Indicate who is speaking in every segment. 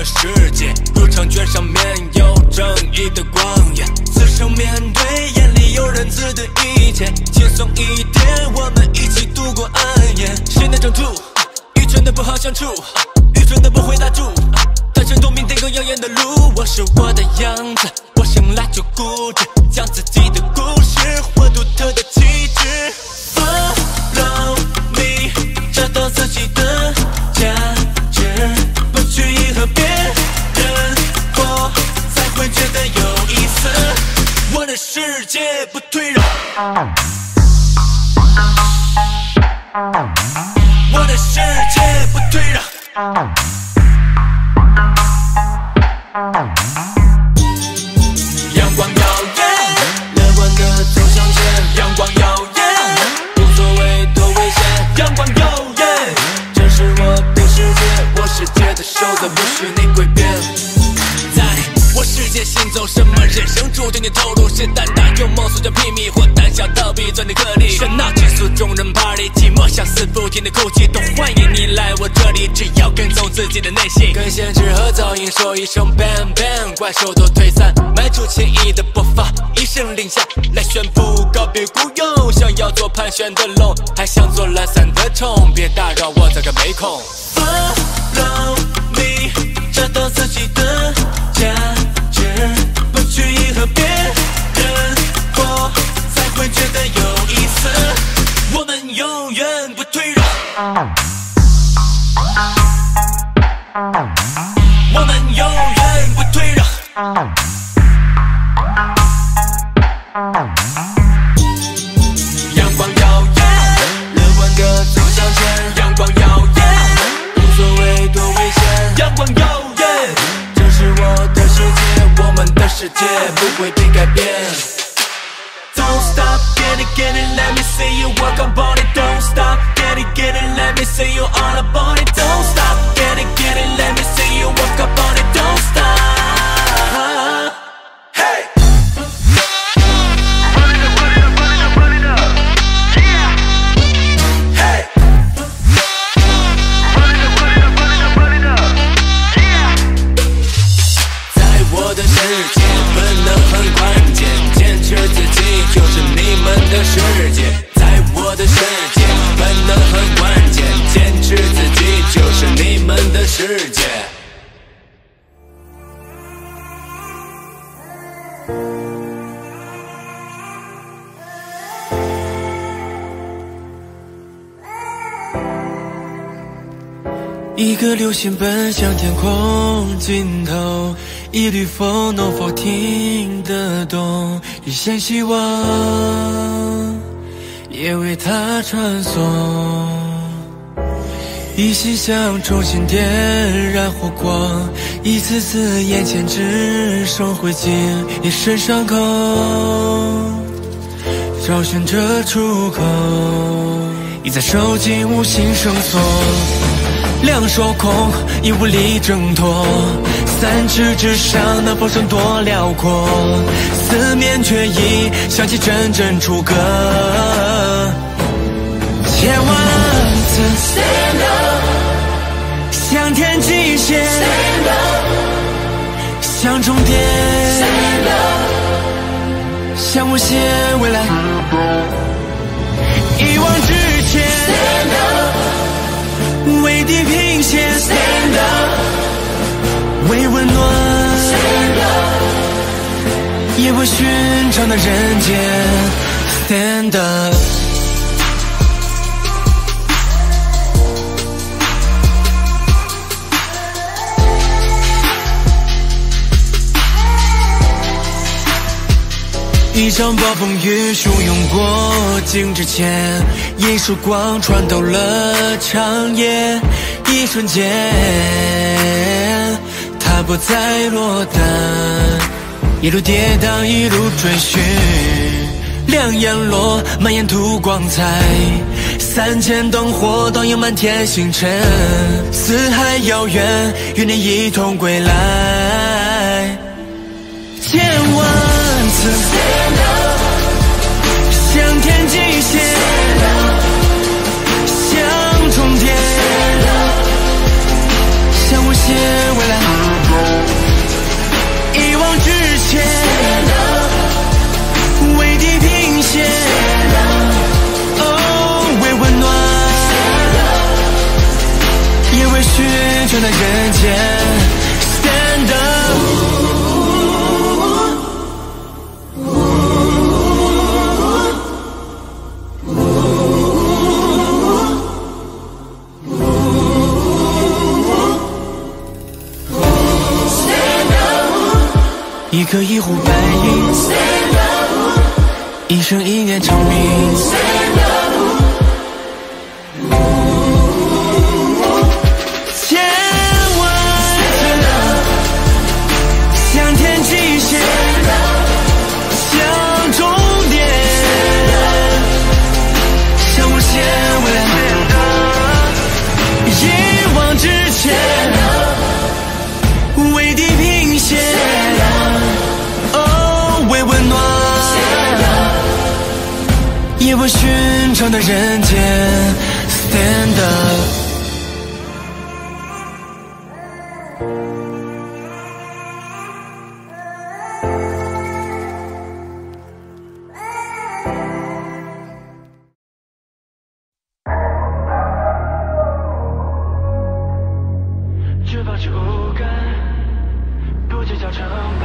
Speaker 1: 世界，入场券上面有正义的光源。此生面对眼里有人自对一切，轻松一点，我们一起度过暗夜。谁能整住愚蠢的不好相处，愚蠢的不会打住，单身夺命天更耀眼的路。我是我的样子，我生来就固执，将自己的故事活独特的气质。Follow me， 找到自己的价值，不去迎合别人过，才会觉得有意思。我的世界不退让，我的世界不退让。阳光耀眼，乐观的走向前。阳光耀眼，无所谓多危险。阳光耀眼，这是我的世界，我世界的守则不许你诡辩。在我世界行走，什么人生注定你投入？是胆大有梦，塑造秘密，或胆小逃避钻你个例。喧闹结束众人 party， 寂寞相思不停的哭泣，都欢迎你来我这里，只要跟踪自己的内心，跟限制和噪音说一声 bang bang， 怪兽都退散，迈出轻易的步伐，一声令下来宣布告别孤勇。想要做盘旋的龙，还想做懒散的虫，别打扰我这个没空。Follow me， 找到自己的价值，不去迎合别人过，才会觉得有意思。我们永远不退让，我们永远不退让。阳光耀眼，乐观的走向前。阳光耀眼，无所谓多危险。阳光耀眼，这是我的世界，我们的世界不会被改变。Don't stop, get it, let me see you work on body. Don't stop, get it, let me see you on a body. Don't stop, get it, let me see you work on body. Don't stop. Hey. Run it up, run it up, run it up, run it up. Yeah. Hey. Run it up, run it up, run it up, run it up. Yeah. 在我的世界，本能很关键，坚持自己就是你们的世界。在我的世界，本能很关键，坚持自己就是你们的世界。一个流星奔向天空尽头，一缕风能否听得懂？一线希望也为它传送，一心想重新点燃火光，一次次眼前只剩灰烬，一身伤口找寻着出口，一再受尽无心生错，两手空，已无力挣脱，三尺之上那风声多辽阔，四面却已响起阵阵楚歌，千万次 stand up， 向天际线 stand up， 向终点 stand up， 向无限未来一往直前 stand up， 为地平线 stand up， 为温暖 stand up， 也为寻常的人间 stand up。一场暴风雨汹涌过境之前，一束光穿透了长夜，一瞬间它不再落单，一路跌宕一路追寻，两眼落满沿途光彩，3000灯火倒映满天星辰，四海遥远与你一同归来，千万次向天际线，向终点，向无限未来传的人间 Stand up。 一颗一呼百应，一生一念长鸣。千万向天际线，向终点，向无限未来，一往直前，为地平线。 为温暖，也为寻常的人间 Stand up。 只保持无感，不计较成败。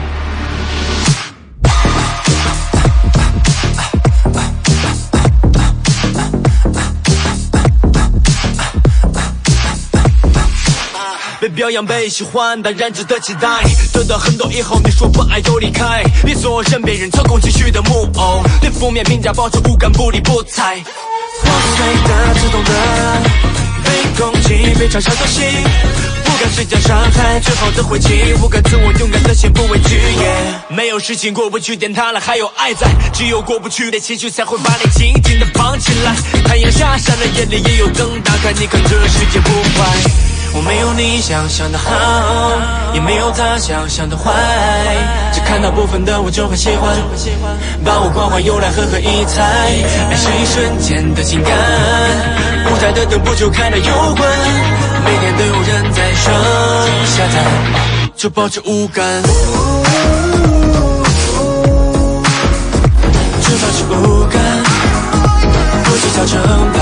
Speaker 1: 被表扬被喜欢，当然值得期待。得到很多以后，你说不爱就离开，别做任别人操控情绪的木偶。对负面评价保持无感，不理不睬。破碎的、刺痛的，被攻击、被嘲笑都行。不敢施加伤害，最好的回击。不敢自我勇敢的先不畏惧。没有事情过不去，点它了还有爱在。只有过不去的情绪，才会把你紧紧的绑起来。太阳下山了，夜里也有灯打开，你看这世界不坏。 我没有你想象的好，也没有他想象的坏，只看到部分的我就很喜欢，把我关怀用来狠狠一踩。爱是一瞬间的情感，不在的灯不就开了又关，每天都有人在上下载，就保持无感，只保持无感，不计较成败。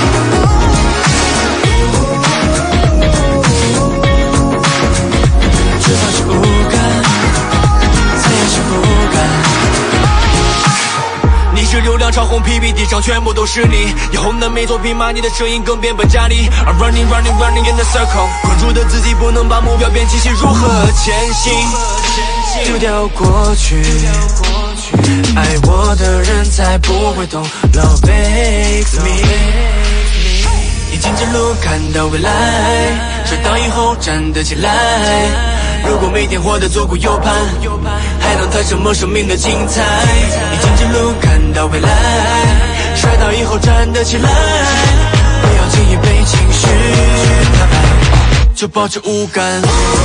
Speaker 1: 流量超红 PPT 上全部都是你，以后的每作品骂你的声音更变本加厉。I'm running running running in the circle， 关注的自己不能把目标变清晰，如何前行？丢掉过去，爱我的人才不会懂 Love makes me。 你径直路看到未来，摔倒以后站得起来。如果每天活得左顾右盼，还能谈什么生命的精彩？你径直路看到未来，摔倒以后站得起来。不要轻易被情绪打败，就保持无感，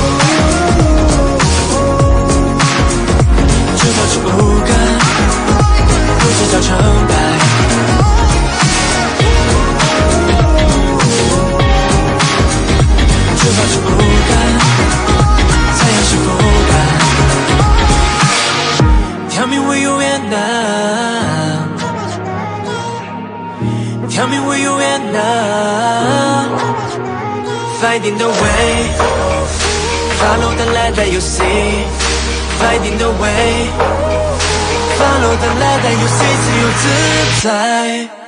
Speaker 1: 只保持无感，不计较成败。 只保持无感，才有幸福感。Tell me where you at now. Tell me where you at now. Finding the way, follow the light that you see. Finding the way, follow the light that you see， 自由自在。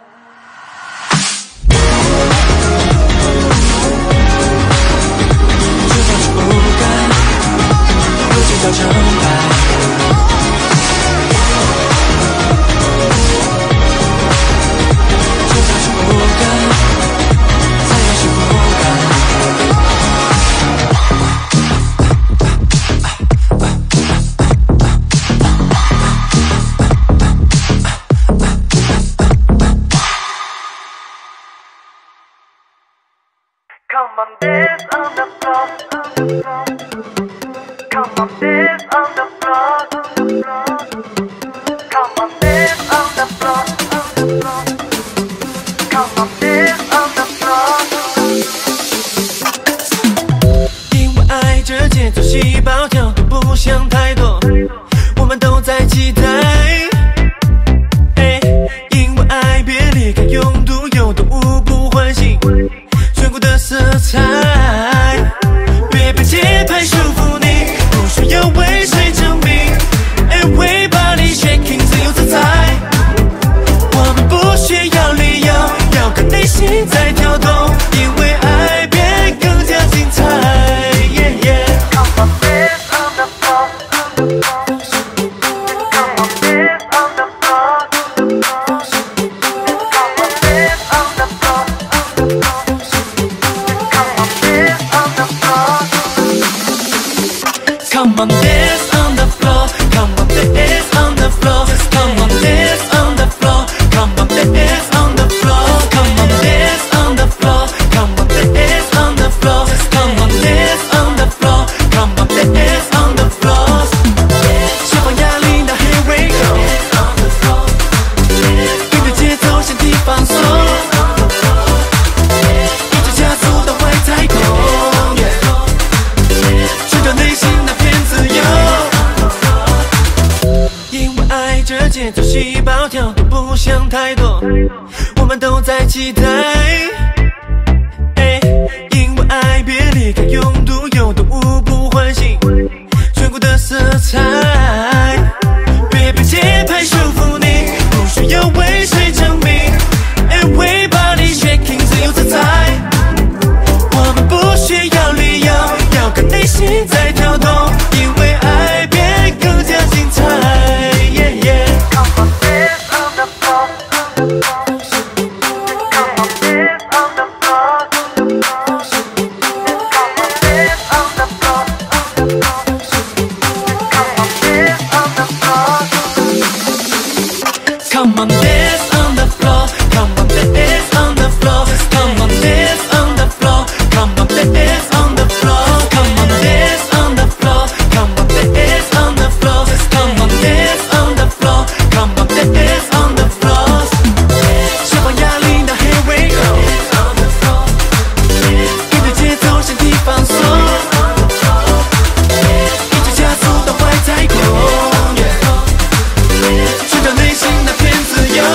Speaker 1: 不计较成败，只保持无感，才有幸福感。Come on, dance on the floor. Come on, dance on the floor. Come on, dance on the floor. Come on, dance on the floor. 因为爱这节奏细胞跳动不想太多，我们都在期待。因为爱别离开，用独有的舞步唤醒全国的色彩。 暴跳都不想太多，我们都在期待，因为爱别离开永独有的无不唤醒全国的色彩，别被节拍束缚你，不需要为谁证明 Everybody shaking 自由自在，我们不需要理由，要跟内心在跳动，因为爱变更加精彩。Come on, dance on the floor. Come on, dance on the floor. Come on, dance on the floor. Come on, dance on the floor. Come on, dance on the floor. Come on, dance on the floor. Come on, dance on the floor. Come on, dance on the floor. 释放压力的 Here we go. 跟着节奏身体放松，一直加速到外太空。寻找内心那片自由。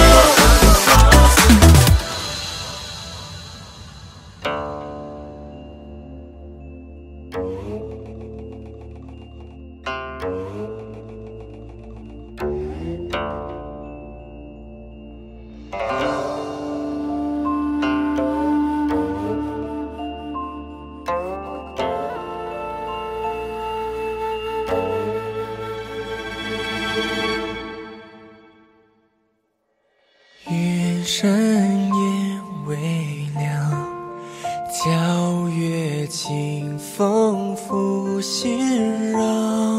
Speaker 1: 云深夜微凉，皎月清风拂心绕，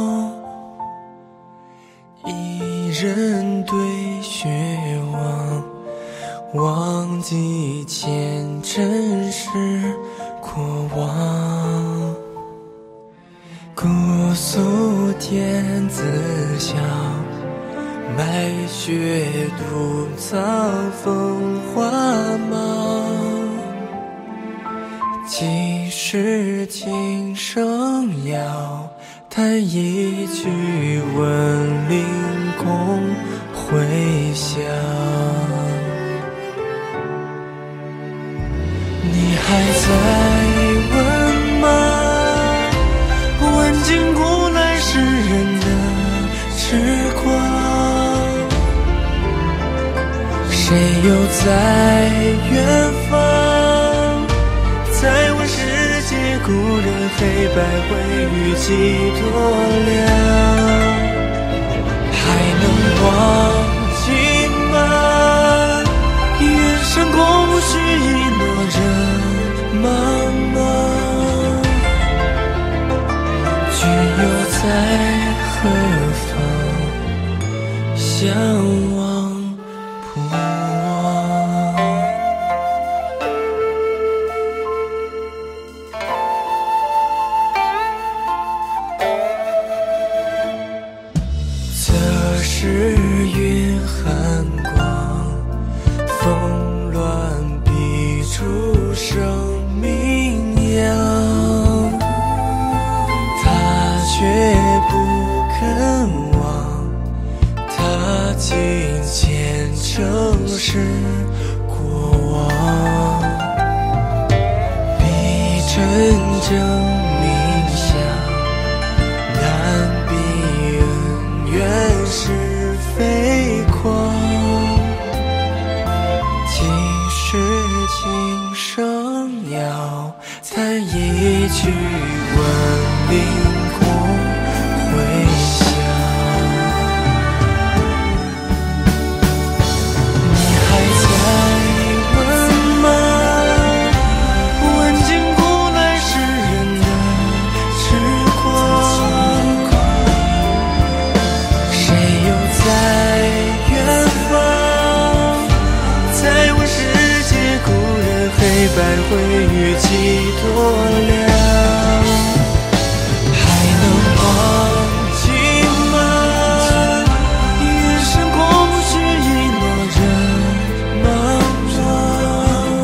Speaker 1: 一人对雪望，忘记前尘是过往，姑苏天子笑，白雪独草风花茫，几时琴声摇，弹一曲问灵空回响。你还在问吗？问尽古来世人的痴狂，谁又在远方？再问世界故人黑白灰与几多亮？还能忘记吗？远山共许一诺人茫茫，君又在何方？相望不忘。则是云寒光，风乱笔出生名扬，他却不肯忘，他尽前尘是过往，逼真正冥想，难避恩怨是非狂，几时琴声摇，弹一曲问灵空回响。你还在问吗？问尽古来世人的痴狂，谁又在远方？再问世界故人黑白灰与几多亮？还能忘记吗？远山共许一诺人茫茫，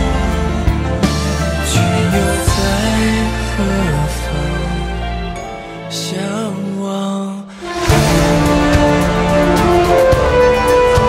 Speaker 1: 君又在何方？相望不忘。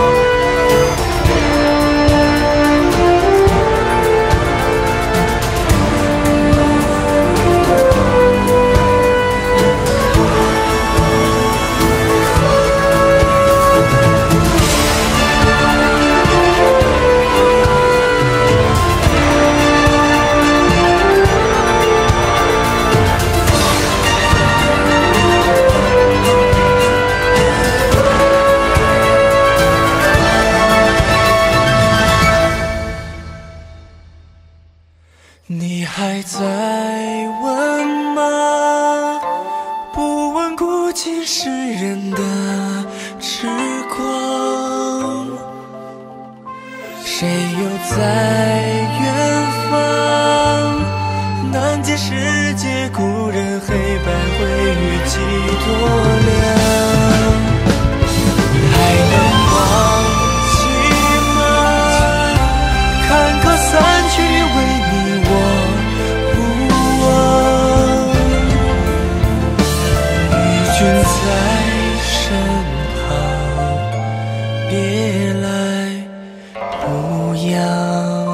Speaker 1: 在问吗？不问孤寂世人的痴狂，谁又在远方？难解世界故人黑白灰与几多凉？还能忘记吗？坎坷散去，为你我不忘。与君在身旁，别来无恙。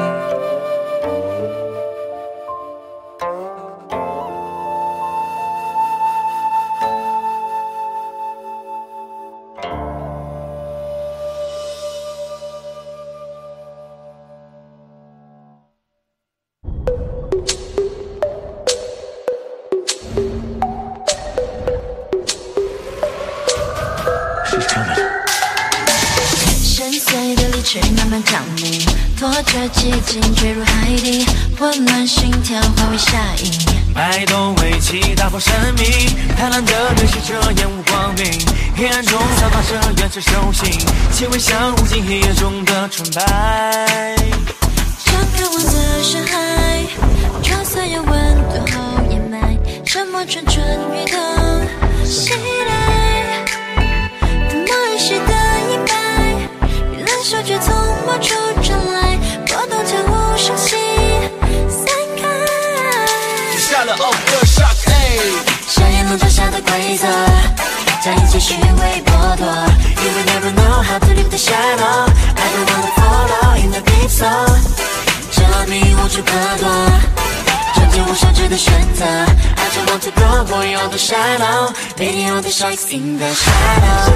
Speaker 2: 深邃的离去慢慢降临，拖着寂静坠入海底，混乱心跳化为下影。
Speaker 1: 摆动围棋打破生命，贪婪的人是这烟雾光明，黑暗中散发着原始兽性，气味像无尽黑夜中的纯白。
Speaker 2: 像渴望的深海，就算有温度后掩埋，沉默蠢蠢欲动，袭来，等梦已逝的一白，与冷手却从某处传来，波动悄无声息散开。
Speaker 1: 下了 off the shock，
Speaker 2: 像烟笼罩下的规则，将一切虚伪剥夺。You will never know how to leave the shadow. I don't wanna follow in the deep soul. 这迷无处可躲，终究无休止的选择。I just want to go beyond the shadow, beyond the shines in the shadow.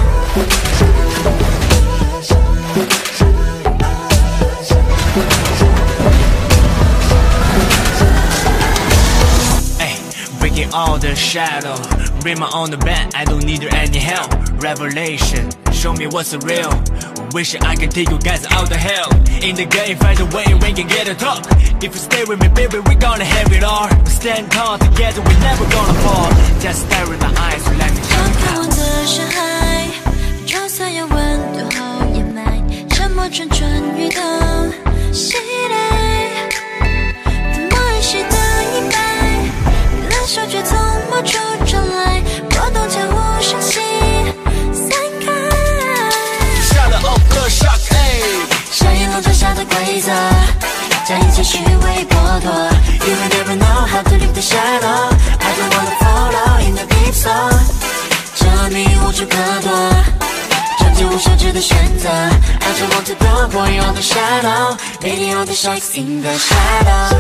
Speaker 1: Breaking all the shadow, bring my own bed, I don't need any help. Revelation, show me what's real. Wishing I can take you guys out the hell. In the game, find a way we can get it up. If you stay with me, baby, we gonna have it all. We stand tall together, we never gonna fall. Just stare in my eyes, let me
Speaker 2: 像渴望的深海，就算有温度后掩埋，沉默蠢蠢欲动，袭来，等梦已逝的一白，冷手却从某处传来，波动悄无声息散开。
Speaker 1: 下了 off the shock，
Speaker 2: 像烟笼罩下的规则，将一切虚伪剥夺。You will never know how to leave the shadow. I don't wanna follow in the deep soul. 这迷无处可躲，终究无休止的选择。I just want to go beyond the shadow, beyond the shines in the shadow.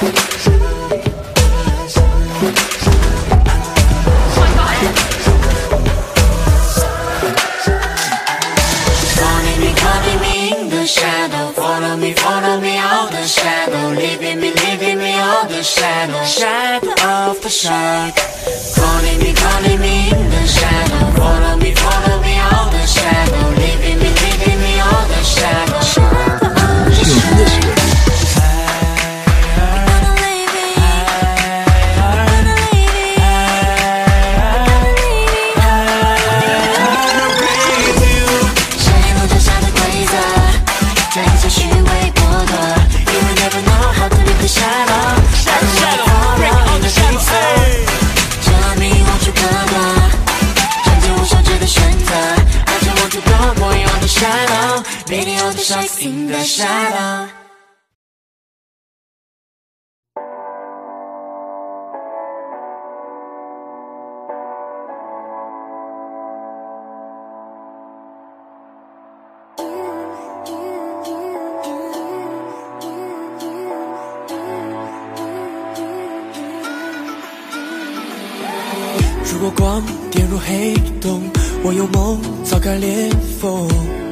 Speaker 2: Calling me in the shadow. Follow me out the shadow. Leaving me all the shadow. Shadow of the shark. Calling me in the shadow. Follow me out the shadow. Leaving me all the shadow. Shadow of the shark. Baby, all the sharks in the shadow.
Speaker 1: 如果光跌入黑洞，我有梦早该裂缝。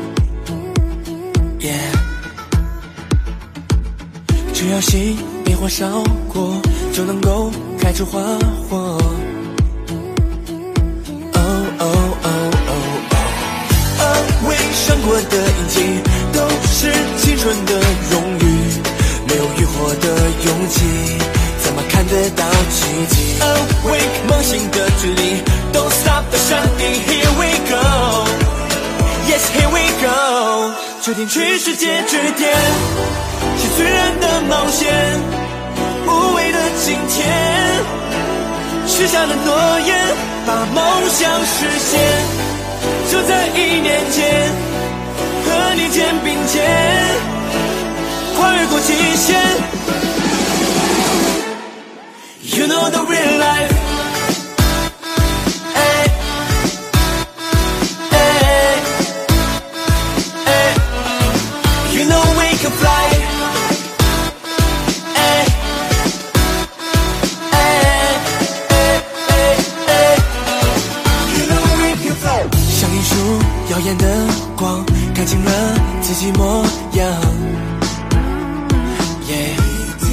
Speaker 1: 只要心变化烧过，就能够开出花火。未闪过的印记，都是青春的荣誉。没有浴火的勇气，怎得到奇迹。Awake 梦醒的距离 ，Don't stop 的山顶 ，Here we go，Yes here we go， 决定去世界之巅，是最燃的冒险，无畏的今天，许下了诺言，把梦想实现，就在1年间，和你肩并肩，跨越过极限。You know the real life. Ay, ay, ay. You know we can fly. Ay, ay, ay, ay, ay. You know we can fly. 像一束耀眼的光，看清了自己模样。Yeah.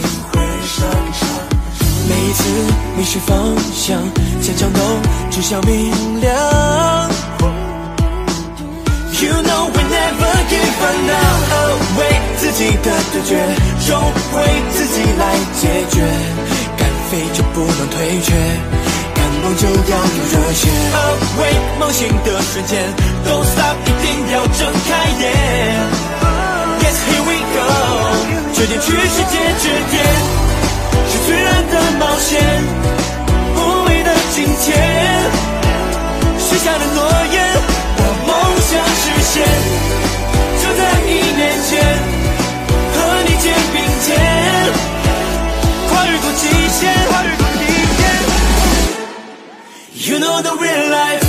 Speaker 1: 每一次迷失方向，坚强都指向明亮。You know we never give up now， 为自己的对决，终会自己来解决。敢飞就不能退却，敢梦就要有热血。为梦醒的瞬间 ，Don't stop， 一定要睁开眼。Yes here we go， 决定去世界之巅。是最燃的冒险，无畏的今天，许下的诺言，把梦想实现，就在1年前，和你肩并肩，跨越过极限，跨越过极限。You know the real life.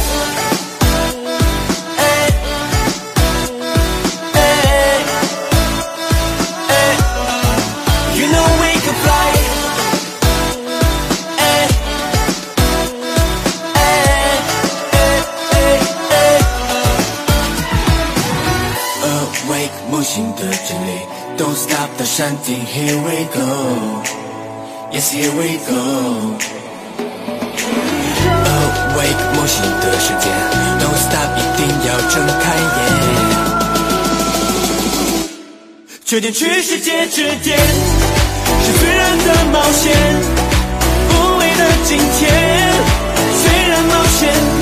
Speaker 1: You know we can fly.梦醒的真理 ，Don't stop 的山顶 ，Here we go，Yes here we go。Awake 梦醒的时间 ，Don't stop 一定要睁开眼，决定去世界之巅，是最燃的冒险，无畏的今天，虽然冒险。